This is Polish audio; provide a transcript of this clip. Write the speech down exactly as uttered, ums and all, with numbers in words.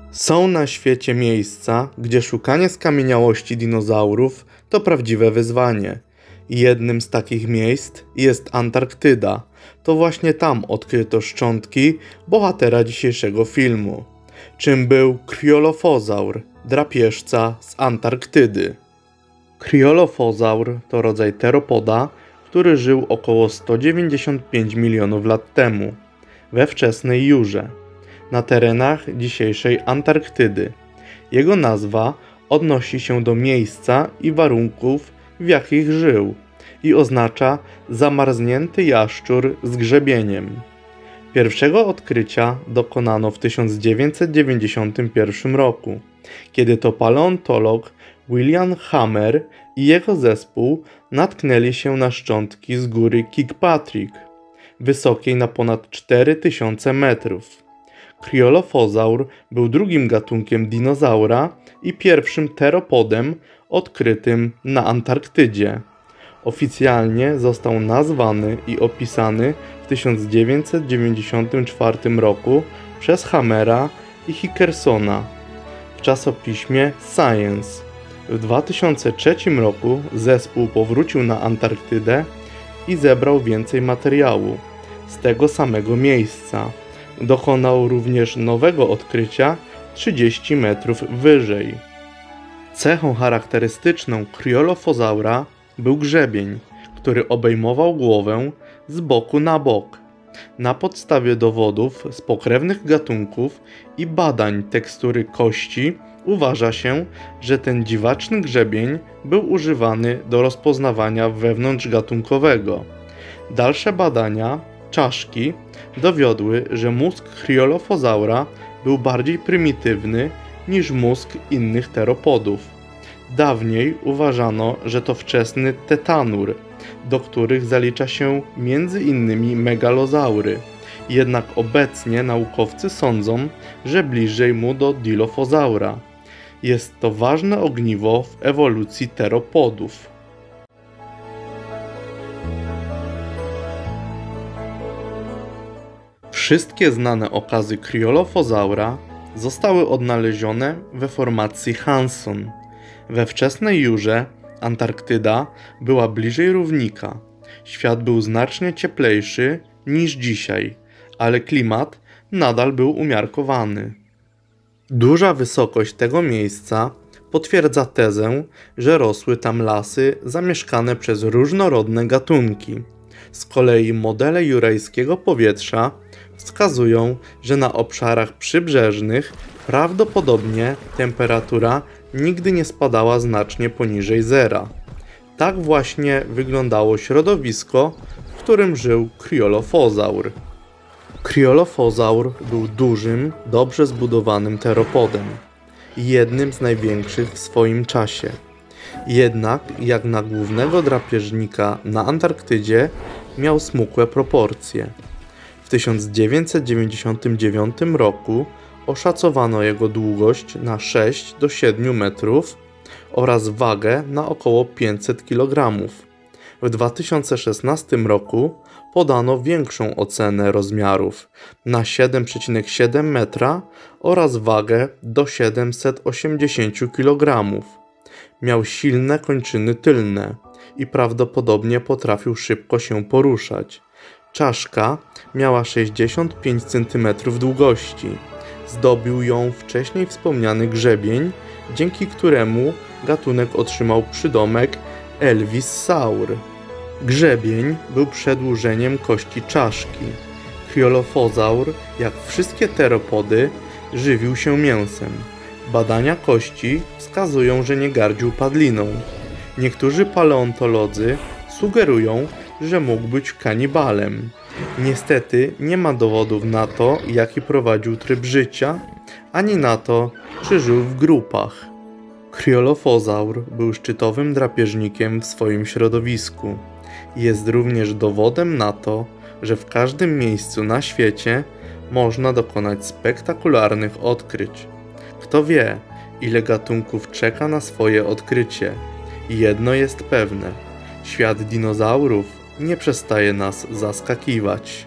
Są na świecie miejsca, gdzie szukanie skamieniałości dinozaurów to prawdziwe wyzwanie. Jednym z takich miejsc jest Antarktyda. To właśnie tam odkryto szczątki bohatera dzisiejszego filmu. Czym był Kryolofozaur, drapieżca z Antarktydy? Kryolofozaur to rodzaj teropoda, który żył około sto dziewięćdziesiąt pięć milionów lat temu, we wczesnej Jurze, na terenach dzisiejszej Antarktydy. Jego nazwa odnosi się do miejsca i warunków, w jakich żył, i oznacza zamarznięty jaszczur z grzebieniem. Pierwszego odkrycia dokonano w tysiąc dziewięćset dziewięćdziesiątym pierwszym roku, kiedy to paleontolog William Hammer i jego zespół natknęli się na szczątki z góry Kirkpatrick, wysokiej na ponad cztery tysiące metrów. Kryolofozaur był drugim gatunkiem dinozaura i pierwszym teropodem odkrytym na Antarktydzie. Oficjalnie został nazwany i opisany w tysiąc dziewięćset dziewięćdziesiątym czwartym roku przez Hammera i Hickersona w czasopiśmie Science. W dwa tysiące trzecim roku zespół powrócił na Antarktydę i zebrał więcej materiału z tego samego miejsca. Dokonał również nowego odkrycia trzydzieści metrów wyżej. Cechą charakterystyczną Kryolofozaura był grzebień, który obejmował głowę z boku na bok. Na podstawie dowodów z pokrewnych gatunków i badań tekstury kości uważa się, że ten dziwaczny grzebień był używany do rozpoznawania wewnątrzgatunkowego. Dalsze badania czaszki dowiodły, że mózg Kryolofozaura był bardziej prymitywny niż mózg innych teropodów. Dawniej uważano, że to wczesny tetanur, do których zalicza się między innymi megalozaury. Jednak obecnie naukowcy sądzą, że bliżej mu do Dilophosaura. Jest to ważne ogniwo w ewolucji teropodów. Wszystkie znane okazy Kryolofozaura zostały odnalezione we formacji Hanson. We wczesnej Jurze Antarktyda była bliżej równika. Świat był znacznie cieplejszy niż dzisiaj, ale klimat nadal był umiarkowany. Duża wysokość tego miejsca potwierdza tezę, że rosły tam lasy zamieszkane przez różnorodne gatunki. Z kolei modele jurajskiego powietrza wskazują, że na obszarach przybrzeżnych prawdopodobnie temperatura nigdy nie spadała znacznie poniżej zera. Tak właśnie wyglądało środowisko, w którym żył Kryolofozaur. Kryolofozaur był dużym, dobrze zbudowanym teropodem, jednym z największych w swoim czasie. Jednak, jak na głównego drapieżnika na Antarktydzie, miał smukłe proporcje. W tysiąc dziewięćset dziewięćdziesiątym dziewiątym roku oszacowano jego długość na sześć do siedmiu metrów oraz wagę na około pięćset kilogramów. W dwa tysiące szesnastym roku podano większą ocenę rozmiarów na siedem przecinek siedem metra oraz wagę do siedemset osiemdziesięciu kilogramów. Miał silne kończyny tylne i prawdopodobnie potrafił szybko się poruszać. Czaszka miała sześćdziesiąt pięć centymetrów długości. Zdobił ją wcześniej wspomniany grzebień, dzięki któremu gatunek otrzymał przydomek Elvissaur. Grzebień był przedłużeniem kości czaszki. Kryolofozaur, jak wszystkie teropody, żywił się mięsem. Badania kości wskazują, że nie gardził padliną. Niektórzy paleontolodzy sugerują, że mógł być kanibalem. Niestety nie ma dowodów na to, jaki prowadził tryb życia, ani na to, czy żył w grupach. Kryolofozaur był szczytowym drapieżnikiem w swoim środowisku. Jest również dowodem na to, że w każdym miejscu na świecie można dokonać spektakularnych odkryć. Kto wie, ile gatunków czeka na swoje odkrycie. Jedno jest pewne: świat dinozaurów nie przestaje nas zaskakiwać.